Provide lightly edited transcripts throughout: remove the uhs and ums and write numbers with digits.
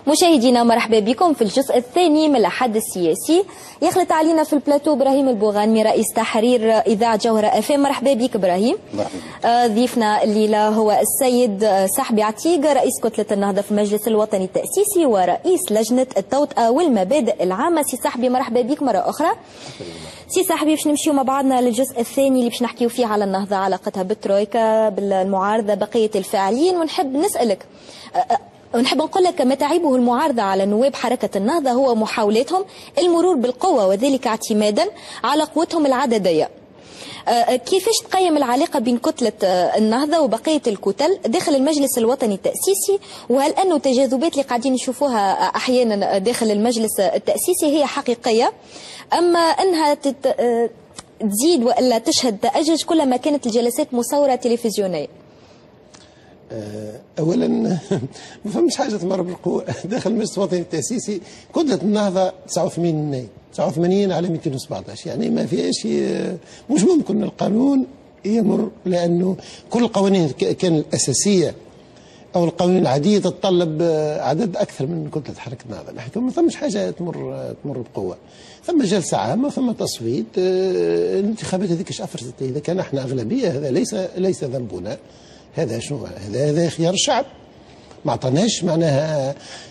مشاهدينا مرحبا بكم في الجزء الثاني من الحد السياسي. يخلط علينا في البلاتو ابراهيم البوغانمي رئيس تحرير اذاعه جوهره FM. مرحبا بك ابراهيم. ضيفنا الليله هو السيد سحبي عتيق رئيس كتله النهضه في المجلس الوطني التاسيسي ورئيس لجنه التوطئه والمبادئ العامه. سي سحبي مرحبا بك مره اخرى. سي سحبي باش نمشيو مع بعضنا للجزء الثاني اللي باش نحكيو فيه على النهضه، علاقتها بالترويكا بالمعارضه بقيه الفاعلين، ونحب نسالك ونحب نقول لك ما تعيبه المعارضة على نواب حركة النهضة هو محاولاتهم المرور بالقوة، وذلك اعتمادا على قوتهم العددية. كيفاش تقيم العلاقة بين كتلة النهضة وبقية الكتل داخل المجلس الوطني التأسيسي؟ وهل أنه التجاذبات اللي قاعدين نشوفوها أحيانا داخل المجلس التأسيسي هي حقيقية، أما أنها تزيد وإلا تشهد تأجج كلما كانت الجلسات مصورة تلفزيونية؟ اولا ما فهمش حاجه تمر بالقوه داخل المجلس الوطني التاسيسي. كتله النهضه 89 على 217، يعني ما فيهاش، مش ممكن القانون يمر، لانه كل القوانين كان الاساسيه او القوانين العاديه تتطلب عدد اكثر من كتله حركه النهضه. نحكي ما فهمش حاجه تمر بقوه. ثم جلسه عامه، ثم تصويت، الانتخابات هذيك ايش افرزت؟ اذا كان احنا اغلبيه هذا ليس ذنبنا. هذا شنو؟ هذا خيار الشعب. ما اعطاناش معناها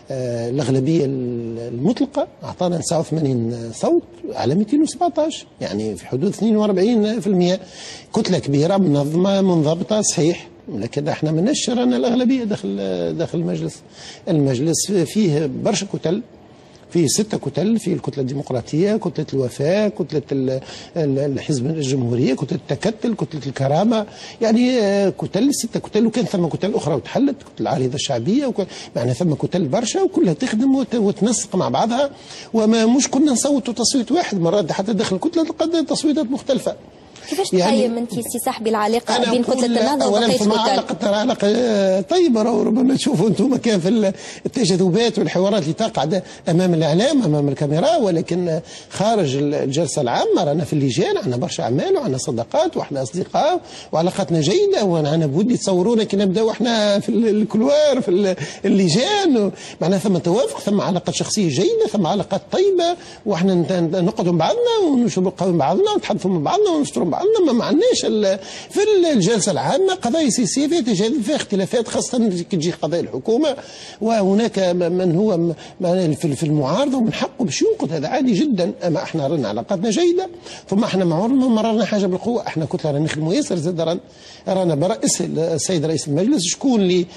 الاغلبيه المطلقه، اعطانا 89 صوت على 217، يعني في حدود 42%. كتله كبيره منظمه منضبطه صحيح، لكن احنا ما نشرنا الاغلبيه داخل المجلس فيه برشا كتل، في 6 كتل، في الكتلة الديمقراطية، كتلة الوفاء، كتلة الحزب الجمهورية، كتلة التكتل، كتلة الكرامة، يعني 6 كتل، وكان ثم كتل أخرى وتحلت، كتلة العريضة الشعبية، معناها ثم كتل برشا وكلها تخدم وتنسق مع بعضها، وما مش كنا نصوتوا تصويت واحد، مرات حتى داخل الكتلة تلقى تصويتات مختلفة. كيفاش تقيم انت سي سحبي العلاقه بين كتله النهضه وبقيه الكتل؟ علاقه طيبه، ربما تشوفوا انتم كان في التجاذبات والحوارات اللي تقع امام الاعلام امام الكاميرا، ولكن خارج الجلسه العامه رانا في اللجان عندنا برشا اعمال وعندنا صداقات واحنا اصدقاء وعلاقاتنا جيده، وانا بودي تصورونا كي نبداو احنا في الكلوار في اللجان، معناها ثم توافق، ثم علاقات شخصيه جيده، ثم علاقات طيبه، واحنا نقعدوا مع بعضنا ونشربوا قهوه مع بعضنا ونتحدثوا مع بعضنا ونشتروا بعضنا. ما عندناش في الجلسه العامه قضايا سياسيه فيها تجاذب، فيها اختلافات، خاصه كي تجي قضايا الحكومه، وهناك من هو في المعارضه ومن حقه باش ينقد، هذا عادي جدا. اما احنا رانا علاقاتنا جيده، ثم احنا ما مررنا حاجه بالقوه، احنا كتله رانا نخدموا ياسر زاد، رانا برئيس السيد رئيس المجلس شكون اللي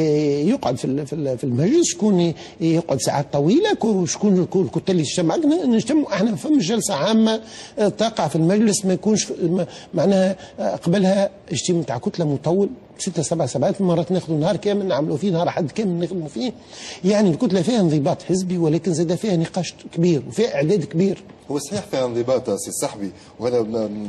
يقعد في المجلس، شكون يقعد ساعات طويله، شكون الكتل اللي نجتمعوا احنا. ما فماش جلسه عامه تقع في المجلس ما يكونش معناها قبلها اجتماع تاع كتله مطول 6 7 ساعات، مرات ناخذوا نهار كامل نعملوا فيه، نهار حد كامل نخدموا فيه. يعني الكتله فيها انضباط حزبي، ولكن زاد فيها نقاش كبير وفيها اعداد كبير. هو صحيح فيها انضباط سي السحبي، وهذا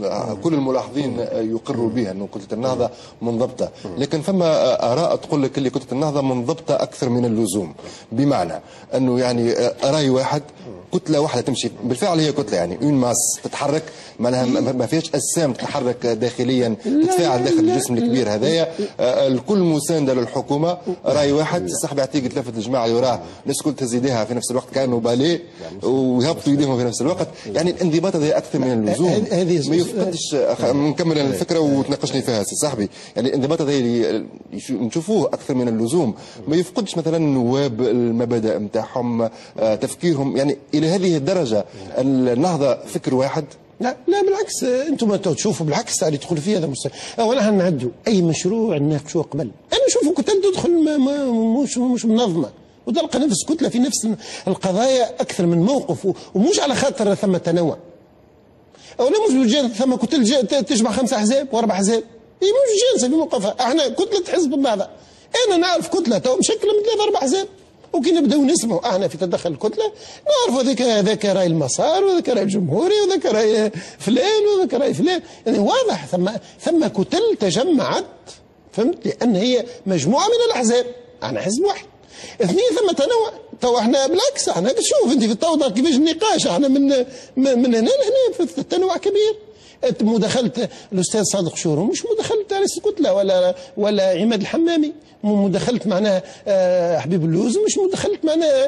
كل الملاحظين يقروا به انه كتله النهضه منضبطه، لكن فما اراء تقول لك اللي كتله النهضه منضبطه اكثر من اللزوم، بمعنى انه يعني راي واحد، كتله واحده تمشي بالفعل، هي كتله يعني اون ماس تتحرك، معناها ما فيهاش اجسام تتحرك داخليا تتفاعل داخل الجسم الكبير هذايا، الكل مسانده للحكومه، راي واحد. السحبي عتيق تلفت الجماعه يراه الناس كل تهز يديها في نفس الوقت كانوا باليه ويهبطوا يديهم في نفس الوقت، يعني الانضباط هذا اكثر من اللزوم. ما يفقدش، نكمل الفكره وتناقشني فيها سي صاحبي، يعني الانضباط هذا اللي نشوفوه اكثر من اللزوم، ما يفقدش مثلا النواب المبادئ نتاعهم، تفكيرهم، يعني الى هذه الدرجه النهضه فكر واحد. لا بالعكس، انتم تشوفوا بالعكس اللي تدخل فيه هذا مستحيل. اولا نعدوا اي مشروع نناقشوه قبل، انا نشوفوا كتل تدخل مش منظمه وتلقى نفس كتله في نفس القضايا اكثر من موقف، ومش على خاطر ثم تنوع. اولا مش ثم كتل تجمع 5 احزاب و4 احزاب، هي مش جالسه في موقفها. احنا كتله حزب النهضه، انا نعرف كتله تو مشكله من 3 4 احزاب، وكي نبداو نسمعوا احنا في تدخل الكتله نعرفوا هذاك راي المسار، وذاك راي الجمهوري، وذاك راي فلان، وذاك راي فلان، يعني واضح ثم كتل تجمعت، فهمت، لان هي مجموعه من الاحزاب، احنا حزب واحد. 2 ثم تنوع، تو احنا بالعكس، احنا شوف انت في التوضع كيفاش النقاش، احنا من هنا لهنا في التنوع كبير. مداخله الاستاذ صادق شورو مش مداخله رئيس الكتله ولا عماد الحمامي، مداخله معناها حبيب اللوز، مش مداخله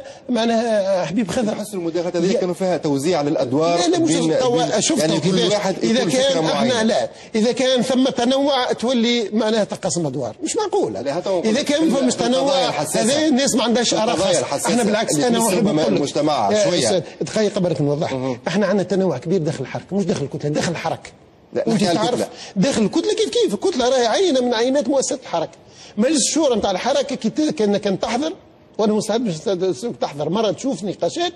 معناها حبيب خضر. تحس المداخلات هذه كانوا فيها توزيع للادوار؟ لا مش شفت يعني كل واحد اذا كان احنا لا اذا كان ثم تنوع تولي معناها تقسم ادوار، مش معقول. اذا كان فمش تنوع هذا الناس ما عندهاش اراء خاصه. احنا بالعكس انا احب نقول لك المجتمع شويه دقيقه قبلك نوضح. احنا عندنا تنوع كبير داخل الحركه، مش داخل الكتله، داخل الحركه. وانت تعرف داخل الكتله كيف الكتله راهي عينه من عينات مؤسسات الحركه. مجلس الشورى نتاع الحركه كان تحضر، وانا مستعد باش تحضر مره تشوف نقاشات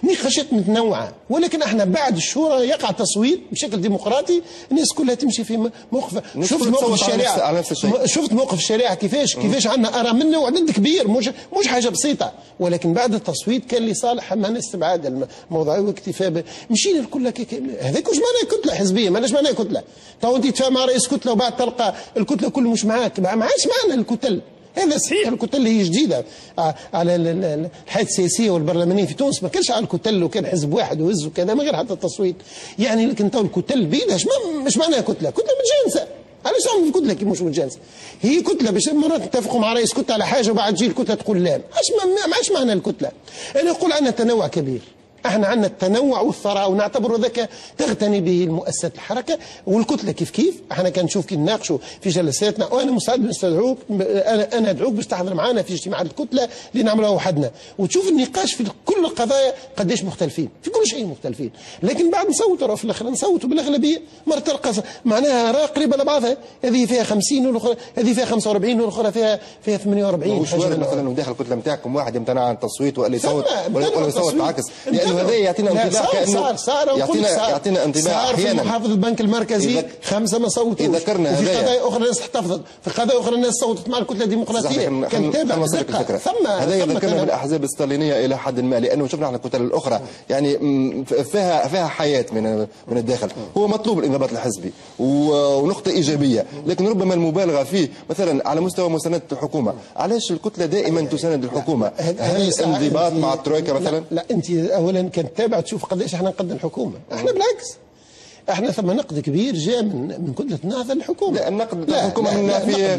متنوعه، ولكن احنا بعد الشورى يقع تصويت بشكل ديمقراطي، الناس كلها تمشي في موقف. شفت موقف الشريعه، شفت موقف الشريعه كيفاش عندنا اراء منه وعدد كبير، مش حاجه بسيطه، ولكن بعد التصويت كان لصالح معنا استبعاد الموضوع واكتفاء. مشينا الكل هذاك واش معناه كتله حزبيه؟ معناش معناه كتله. تو انت تتفاهم مع رئيس كتله وبعد تلقى الكتله كل مش معاك، ما عادش معنا الكتل. هذا صحيح الكتل هي جديده على الحياه السياسيه والبرلمانيه في تونس، ما كانش على الكتل وكان حزب واحد وهز وكذا من غير حتى التصويت يعني. لكن تو الكتل بيدها مش معناها كتله متجانسه. علاش تعمل كتله كي مش متجانسه؟ هي كتله باش مرات نتفقوا مع رئيس كتله على حاجه وبعد تجي الكتله تقول لا، ما عادش معنى الكتله. انا نقول عندنا تنوع كبير، احنا عندنا التنوع والثراء ونعتبر ذاك تغتني به المؤسسات الحركه والكتله كيف احنا كنشوف كي نناقشوا في جلساتنا، وانا مستعد نستدعوك، انا ادعوك باش تحضر معنا في اجتماعات الكتله اللي نعملوها وحدنا وتشوف النقاش في كل القضايا قداش مختلفين، في كل شيء مختلفين، لكن بعد نصوتوا في الاخر نصوتوا بالاغلبيه، مره تلقى معناها اراء قريبه لبعضها، هذه فيها 50 والاخرى هذه فيها 45 والاخرى فيها 48. مش وارد مثلا داخل الكتله نتاعكم واحد يمتنع عن التصويت ولا يصوت ولا يصوت العكس، لانه هذا يعطينا انطباع كانه يعطينا انطباع احيانا. في محافظ البنك المركزي 5 ما صوتوش، ذكرنا وفي قضايا اخرى الناس احتفظت، في قضايا اخرى الناس صوتت مع الكتله الديمقراطيه. كان تابع الفكره هذا يذكرنا بالاحزاب الستالينيه الى حد ما، لانه شفنا احنا الكتل الاخرى يعني فيها حياه من الداخل. هو مطلوب الانضباط الحزبي ونقطه ايجابيه، لكن ربما المبالغه فيه مثلا على مستوى مسانده الحكومه. علاش الكتله دائما تساند الحكومه؟ هل انضباط مع الترويكا مثلا؟ لا انت اولا كان تابع تشوف قداش احنا نقد الحكومه، احنا بالعكس احنا ثم نقد كبير جاء من كتله النهضه للحكومه. لا النقد الحكومه من ناحيه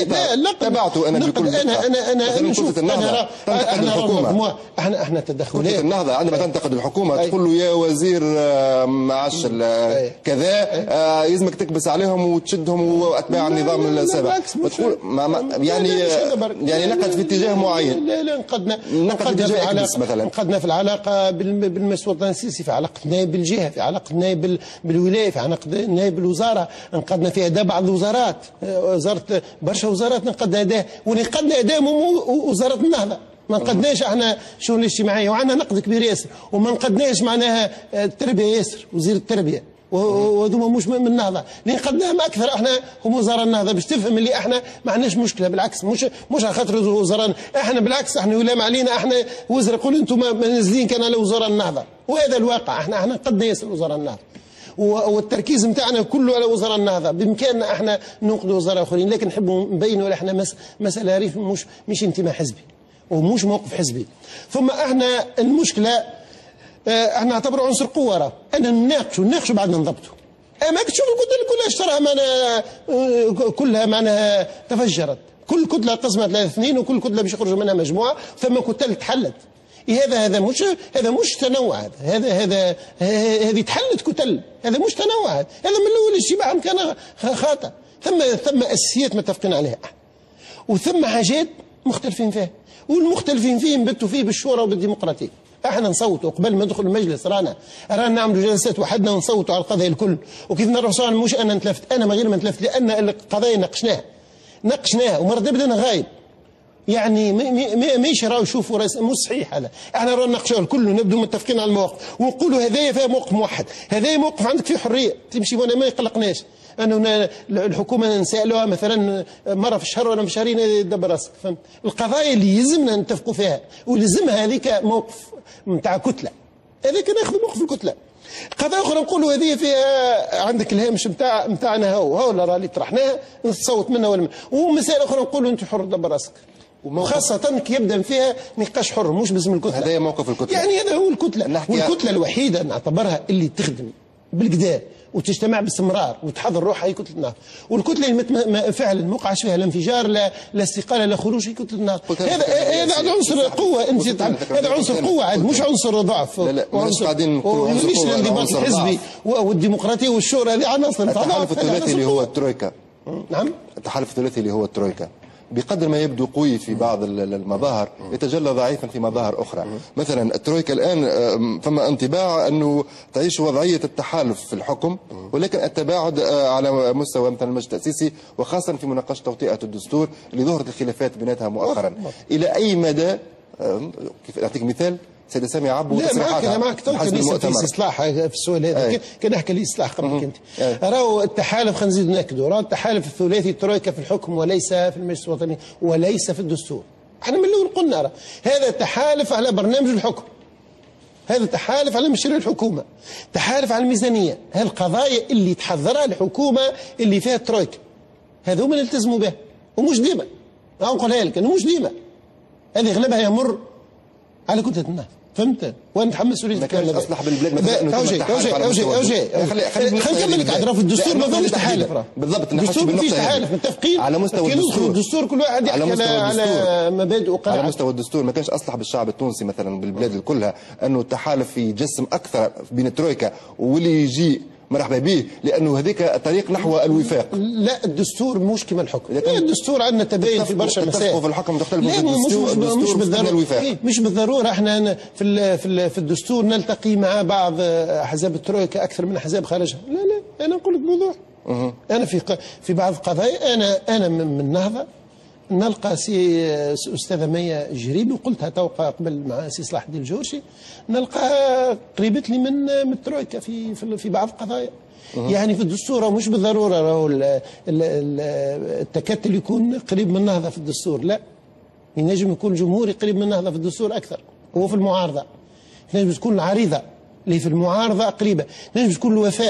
تابعته انا بكل انا نشوف النهضه تنتقد الحكومه. احنا تدخلات كتله النهضه عندما تنتقد الحكومه تقول له يا وزير معاش كذا يلزمك تكبس عليهم وتشدهم واتباع النظام السابق، تقول يعني نقد في اتجاه معين. لا نقد في اتجاه مثلا نقدنا في العلاقه بالمجلس الوطني السياسي، في علاقتنا بالجهه، في علاقتنا بالولايه، في علاقتنا بالوزاره، نقدنا في اداء بعض الوزارات، وزاره برشا وزارات نقدنا اداء، ونقدنا اداء وزاره النهضه. ما نقدناش احنا الشؤون الاجتماعيه وعندنا نقد كبير ياسر، وما نقدناش معناها التربيه ياسر، وزير التربيه وهذوما مش من النهضه، اللي نقدناهم اكثر احنا هم وزراء النهضه، باش تفهم اللي احنا ما عندناش مشكله، بالعكس مش على خاطر وزراء، احنا بالعكس احنا يلام علينا، احنا وزراء يقول انتم نازلين كان على وزراء النهضه، وهذا الواقع. احنا نقدنا ياسر وزراء النهضه، والتركيز نتاعنا كله على وزراء النهضه. بامكاننا احنا ننقذوا وزراء اخرين، لكن نحبوا نبينوا احنا مساله ريف مش انتماء حزبي ومش موقف حزبي. ثم احنا المشكله احنا نعتبروا عنصر قوه، راه انا نناقشوا بعد نضبطوا. ما تشوف الكتل كلها اشتراها معنا كلها معناها تفجرت، كل كتله قسمت ل 2 وكل كتله باش يخرجوا منها مجموعه، ثم كتل تحلت. هذا مش تنوع، هذه تحلت كتل، هذا مش تنوع، هذا من الاول اجتماع كان خاطئ. ثم اساسيات متفقين عليها، وثم حاجات مختلفين فيها، والمختلفين فيه نبتوا فيه بالشورى وبالديمقراطيه. احنا نصوتوا قبل ما ندخل المجلس، رانا نعملوا جلسات وحدنا ونصوتوا على القضايا الكل، وكيف نروحوا مش انا نتلفت، انا من غير ما نتلفت، لان القضايا ناقشناها ومره نبدا انا غايب، يعني ماشي راهو يشوفوا مش صحيح هذا. احنا رانا نناقشوا الكل ونبدوا متفقين على المواقف ونقولوا هذايا فيها موقف موحد، هذايا موقف عندك فيه حريه تمشي وانا ما يقلقناش. انه الحكومه نسالوها مثلا مره في الشهر ولا في شهرين يدبر راسك، فهمت؟ القضايا اللي يلزمنا نتفقوا فيها ولزمها هذيك موقف نتاع كتله، هذاك ناخذ موقف الكتله. قضايا اخرى نقولوا هذه فيها عندك الهامش نتاعنا هو اللي طرحناها نتصوت منها ولا ومسائل اخرى نقولوا انت حر دبر راسك، وخاصة كي يبدا فيها نقاش حر مش باسم الكتله. هذا موقف الكتله، يعني هذا هو الكتله، والكتله الوحيده نعتبرها اللي تخدم بالكدا وتجتمع باستمرار وتحضر روحها هي كتله النهضه، والكتله اللي فعلا ما وقعش فيها لا انفجار لا استقاله لا خروج هي كتله النهضه. هذا عنصر قوه، انت هذا عنصر قوه عاد مش عنصر ضعف. لا مش قاعدين نقولوا الانضباط الحزبي والديمقراطيه والشورى هذه عناصر. التحالف الثلاثي اللي هو الترويكا. نعم التحالف الثلاثي اللي هو الترويكا بقدر ما يبدو قوي في بعض المظاهر يتجلى ضعيفا في مظاهر أخرى. مثلا الترويكا الآن فما انطباع أنه تعيش وضعية التحالف في الحكم، ولكن التباعد على مستوى مثلا المجلس التأسيسي، وخاصة في مناقشة توطئة الدستور اللي ظهرت الخلافات بيناتها مؤخرا. إلى أي مدى، كيف أعطيك مثال، سيدة سامية عبو لا معك تو كان في اصلاح في السؤال هذا، كان نحكي الاصلاح قبل كنت راهو التحالف، خلينا نزيد ناكدوا، راهو التحالف الثلاثي الترويكا في الحكم وليس في المجلس الوطني وليس في الدستور. احنا من الاول قلنا هذا تحالف على برنامج الحكم، هذا تحالف على مشاريع الحكومه، تحالف على الميزانيه، هالقضايا اللي تحضرها الحكومه اللي فيها الترويكا هذو من التزموا بها، ومش ديما نقولها لك انه مش ديما، هذه اغلبها يمر على كتلة النهضة. فهمت؟ وانا نتحمل مسؤوليه الكلام. ما اصلح بالبلاد مثلا خلينا نكمل لك عاد في الدستور ما فيهوش تحالف. بالضبط الدستور ما فيش تحالف، متفقين على مستوى الدستور كل واحد يحكي على مبادئ وقواعد. على مستوى الدستور ما كانش اصلح بالشعب التونسي مثلا بالبلاد كلها انه التحالف يجسم اكثر بين الترويكا واللي يجي مرحبا به، لانه هذيك الطريق نحو الوفاق. لا الدستور مش كما الحكم، الدستور عندنا تباين في برشا مسائل. في الحكم تختلف مش بالضروره، مش بالضروره احنا في الدستور نلتقي مع بعض احزاب الترويكا اكثر من احزاب خارجها. لا انا نقول لك موضوع. انا في بعض القضايا انا من النهضه نلقى استاذه ميا جريبي، وقلتها توقع قبل مع سي صلاح الدين الجورشي، نلقى قريبت لي من الترويكا في بعض القضايا. يعني في الدستور مش بالضروره راهو التكتل يكون قريب من النهضه في الدستور، لا ينجم يكون جمهوري قريب من النهضه في الدستور اكثر، هو في المعارضه ينجم تكون العريضه اللي في المعارضه قريبه، ينجم تكون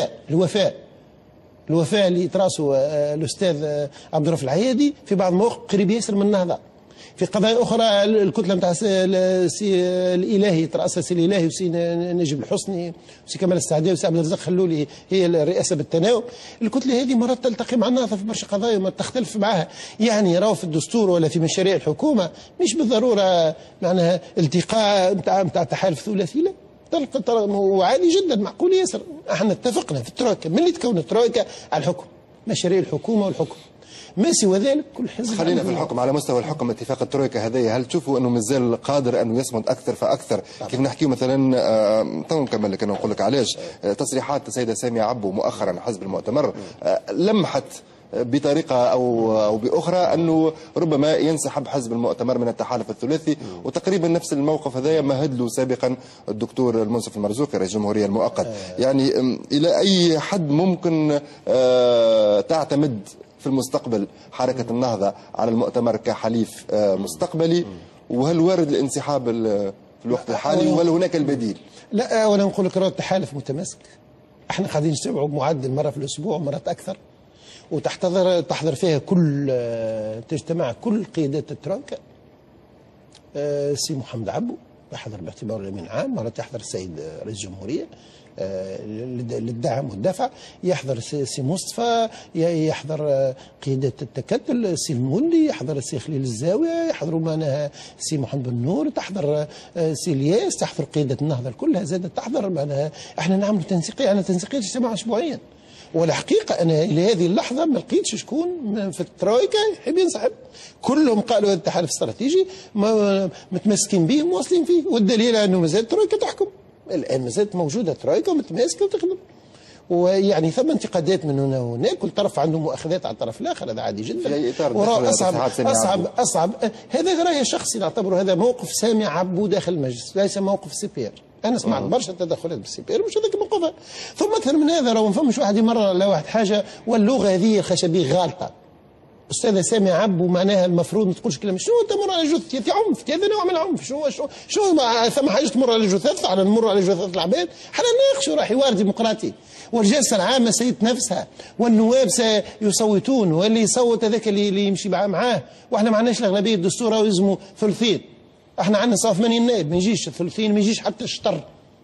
الوفاء اللي تراسه الاستاذ عبد الرؤوف العيادي في بعض المواقف قريب ياسر من النهضه. في قضايا اخرى الكتله نتاع سي الالهي تراسها سي الالهي وسي نجيب الحسني وسي كمال السعديه وسي عبد الرزاق خلولي هي الرئاسه بالتناوب، الكتله هذه مرات تلتقي مع النهضه في برشا قضايا وما تختلف معها. يعني راهو في الدستور ولا في مشاريع الحكومه مش بالضروره معناها التقاء نتاع التحالف الثلاثي، لا وعادي جدا معقول ياسر. احنا اتفقنا في الترويكا من اللي تكون الترويكا على الحكم، مشاريع الحكومه والحكم، ما سوى ذلك كل حزب. خلينا في الحكم، على مستوى الحكم اتفاق الترويكا هذايا، هل تشوفوا انه مازال قادر انه يصمد اكثر فاكثر؟ كيف نحكيو مثلا تو نكمل لك انا نقول لك علاش تصريحات السيده ساميه عبو مؤخرا حزب المؤتمر لمحت بطريقة أو بأخرى أنه ربما ينسحب حزب المؤتمر من التحالف الثلاثي، وتقريبا نفس الموقف هذا مهد له سابقا الدكتور المنصف المرزوقي رئيس الجمهورية المؤقت. يعني إلى أي حد ممكن تعتمد في المستقبل حركة النهضة على المؤتمر كحليف مستقبلي، وهل وارد الانسحاب في الوقت الحالي ولا هناك البديل؟ لا ولا نقول لك التحالف متماسك، احنا قاعدين نجتمعوا بمعدل مرة في الأسبوع ومرات أكثر، وتحضر فيها تجتمع كل قيادات الترويكا. سي محمد عبو يحضر باعتباره الامين العام، مرات يحضر السيد رئيس الجمهوريه للدعم والدفع، يحضر سي مصطفى، يحضر قيادات التكتل، سي المولي، يحضر السي خليل الزاويه، يحضروا معناها سي محمد بن نور، تحضر سي الياس، تحضر قياده النهضه كلها زادت تحضر. معناها احنا نعملوا تنسيقيه، انا تنسيقيه اجتماع اسبوعيا، والحقيقه انا الى هذه اللحظه ما لقيتش شكون في الترويكا يحب ينسحب، كلهم قالوا هذا التحالف الاستراتيجي متمسكين به ومواصلين فيه، والدليل انه مازال الترويكا تحكم الان، مازالت موجوده ترويكا ومتماسكه وتخدم. ويعني ثم انتقادات من هنا وهناك، كل طرف عنده مؤاخذات على الطرف الاخر، هذا عادي جدا. اصعب هذا راي شخصي نعتبره هذا موقف سامي عبو داخل المجلس، ليس موقف سي بي ار. انا سمعت برشا تدخلات بالسي بي ار مش هذاك موقفها. ثم اكثر من هذا راهو ما فماش واحد يمرر على واحد حاجه، واللغه هذه الخشبيه غالطه. استاذه سامي عبو معناها المفروض ما تقولش كلام، شنو تمر على جثث عنف، هذا نوع من العنف. شو ثم حاجه تمر على جثث، على نمر على جثث العباد، حنا نناقشوا راه حوار ديمقراطي، والجلسه العامه سيد نفسها، والنواب سيصوتون، واللي يصوت هذاك اللي يمشي معاه، واحنا ما عندناش الاغلبيه، الدستور راهو يلزموا ثلثين، احنا عندنا 89 نائب، ما يجيش الثلثين، ما يجيش حتى الشطر.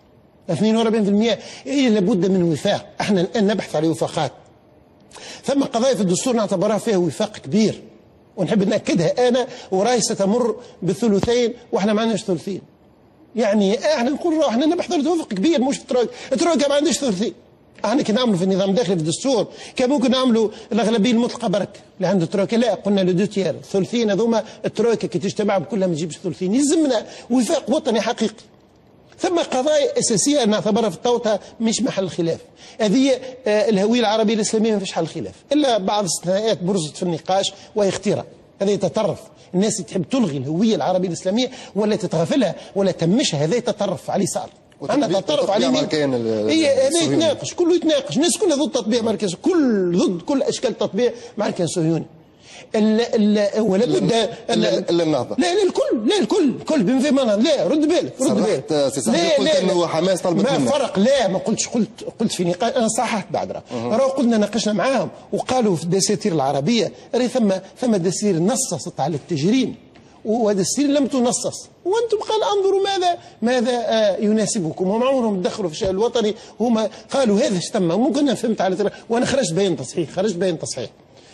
42%. لابد من وفاق. احنا الان نبحث على وفاقات. ثم قضايا في الدستور نعتبرها فيها وفاق كبير، ونحب ناكدها انا، وراي ستمر بالثلثين واحنا ما عندناش ثلثين. يعني احنا نقول احنا نبحث على وفاق كبير، مش الترويكا ما عندهاش ثلثين. احنا كي نعملوا في النظام الداخلي في الدستور كان ممكن نعملوا الاغلبيه المطلقه برك اللي عنده الترويكا، لا قلنا لو دو تيار ثلثين هذوما الترويكا كي تجتمع بكلها ما تجيبش ثلثين، يلزمنا وفاق وطني حقيقي. ثم قضايا اساسيه نعتبرها في التوطئه مش محل خلاف. هذه الهويه العربيه الاسلاميه ما فيش حل خلاف، الا بعض الاستثناءات برزت في النقاش وهي اختيار. هذا يتطرف، الناس تحب تلغي الهويه العربيه الاسلاميه ولا تتغافلها ولا تمشها، هذا يتطرف على اليسار. انا تطرف على اليمين. هي هذا يتناقش، كله يتناقش، الناس كلها ضد تطبيع مركز، ضد كل اشكال تطبيع مركز صهيوني. ولا بد الا النهضه. لا الكل بما في منهض. لا رد بالك قلت انه حماس طلبت ما منا. فرق. لا ما قلتش، قلت في نقاش انا صححت بعد راه قلنا ناقشنا معاهم وقالوا في الدساتير العربيه راه ثم دساتير نصصت على التجريم ودساتير لم تنصص، وانتم قال انظروا ماذا يناسبكم، وما عمرهم دخلوا في الشأن الوطني، هما قالوا هذا اش تم. ممكن انا فهمت على وانا خرجت بين تصحيح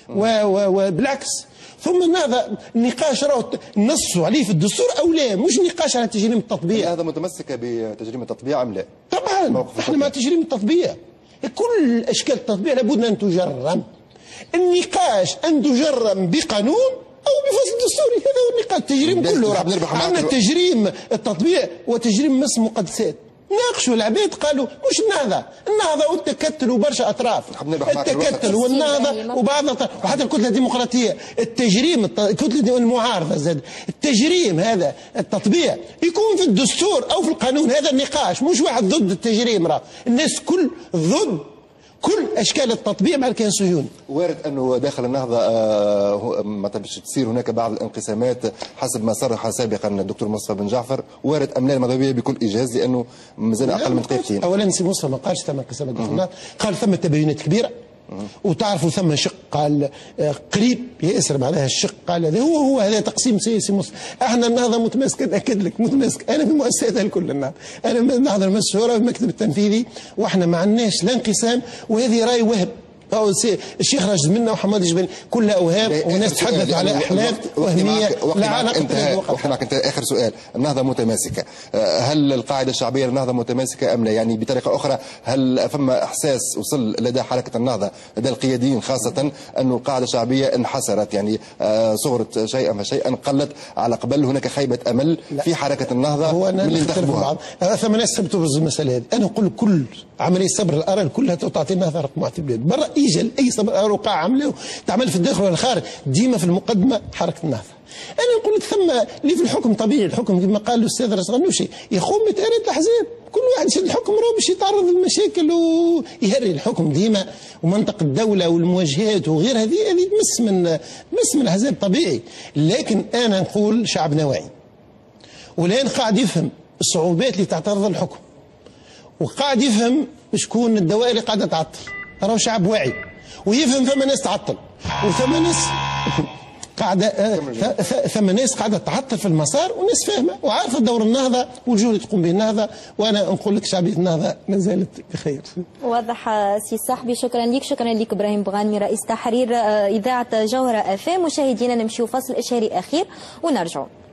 وبالعكس. ثم هذا النقاش راه نصوا عليه في الدستور او لا، مش نقاش على تجريم التطبيع. هذا متمسكه بتجريم التطبيع ام لا؟ طبعا احنا مع تجريم التطبيع، كل اشكال التطبيع لابد ان تجرم. النقاش ان تجرم بقانون او بفصل دستوري، هذا هو النقاش. التجريم كله عندنا تجريم التطبيع وتجريم مس مقدسات. ناقشوا العباد قالوا مش النهضه والتكتل وبرشا اطراف، التكتل والنهضه وبعض وحتى الكتله الديمقراطيه، التجريم الكتله المعارضه زاد، التجريم هذا التطبيع يكون في الدستور او في القانون. هذا النقاش، مش واحد ضد التجريم، راه الناس كل ضد كل اشكال التطبيع مع الكيان الصهيوني. وارد انه داخل النهضه ما باش تصير هناك بعض الانقسامات حسب ما صرح سابقا الدكتور مصطفى بن جعفر، وارد ام لا المغربيه بكل ايجاز لانه مازال اقل من دقيقتين. اولا سي مصطفى ما قالش ثم انقسامات داخل النهضه، قال ثم تباينات كبيره. وتعرفوا ثم شق قال قريب ياسر معناها الشق قال هذا هو هذا تقسيم سياسي مصر. احنا النهضه متماسكه، ناكد لك متماسكه. انا في مؤسساتها الكل النهضه، انا النهضه المسؤوله في المكتب التنفيذي، واحنا ما عندناش لا انقسام، وهذه راي وهب. الشيخ راشد منا وحماد الجبلي كلها اوهام وناس تحدث على احلام وهميه لا علاقه بالواقع. وقت معك انت اخر سؤال، النهضه متماسكه، هل القاعده الشعبيه للنهضه متماسكه ام لا؟ يعني بطريقه اخرى، هل فما احساس وصل لدى حركه النهضه لدى القياديين خاصه انه القاعده الشعبيه انحسرت، يعني صغرت شيئا فشيئا قلت على قبل، هناك خيبه امل في حركه النهضه من اللي انتخبوها؟ ثم ناس تبرز المساله هذه. انا نقول كل عمليه صبر الارى كلها تعطي النهضه رقم واحد في البلاد، برا ايجل اي صبر وقع عمله تعمل في الداخل والخارج، ديما في المقدمه حركه النهضه. انا نقول لك ثم اللي في الحكم طبيعي، الحكم كما قال الاستاذ رزغنوشي يخوم بتأريد الاحزاب، كل واحد يشد الحكم راه باش يتعرض للمشاكل ويهري الحكم ديما، ومنطق الدوله والمواجهات وغير هذه تمس من الاحزاب طبيعي. لكن انا نقول شعبنا واعي، والان قاعد يفهم الصعوبات اللي تعترض الحكم، وقاعد يفهم شكون الدوائر اللي قاعده تعطل. راهو شعب واعي ويفهم ثم ناس تعطل، وثم ناس قاعده ثم ناس قاعده تعطل في المسار، وناس فاهمه وعارفه دور النهضه والجهود اللي تقوم به النهضه. وانا نقول لك شعبيه النهضه ما زالت بخير. واضح سي صاحبي، شكرا لك ابراهيم بوغانمي رئيس تحرير اذاعه جوهره FM. مشاهدينا نمشيو فصل اشهاري اخير ونرجعوا.